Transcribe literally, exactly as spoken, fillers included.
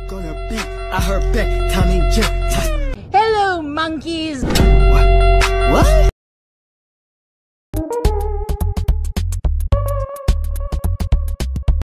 gonna be. I heard back, Tommy J. Hello, monkeys.